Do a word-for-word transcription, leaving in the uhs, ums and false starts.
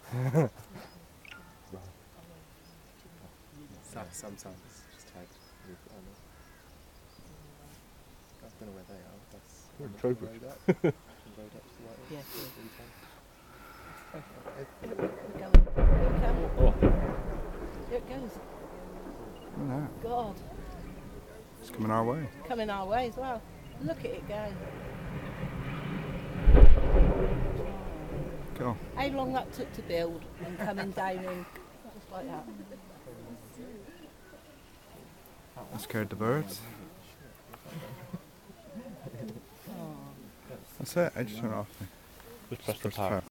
Sometimes it's just tagged with on it. I don't know where they are. That's on the Trowbridge. road up. The road up to the right. Yeah, yeah. In town. Here we go. Here we come. Oh, Here it goes. No, God, it's coming our way. coming our way as well. Look at it go. Go. How long that took to build and coming down in just like that. I scared the birds. That's it. I just turn it off. just press the Press power.